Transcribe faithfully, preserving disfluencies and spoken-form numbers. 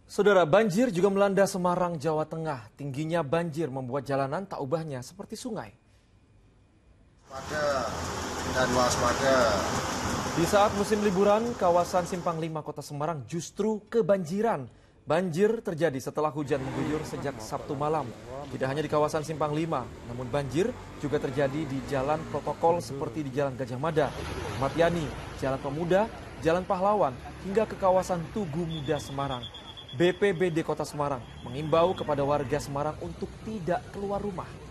Saudara, banjir juga melanda Semarang, Jawa Tengah. Tingginya banjir membuat jalanan tak ubahnya seperti sungai. Waspada dan waspada. Di saat musim liburan, kawasan Simpang Lima Kota Semarang justru kebanjiran. Banjir terjadi setelah hujan mengguyur sejak Sabtu malam. Tidak hanya di kawasan Simpang Lima, namun banjir juga terjadi di jalan protokol seperti di Jalan Gajah Mada, Matiani, Jalan Pemuda, Jalan Pahlawan, hingga ke kawasan Tugu Muda Semarang. B P B D Kota Semarang mengimbau kepada warga Semarang untuk tidak keluar rumah.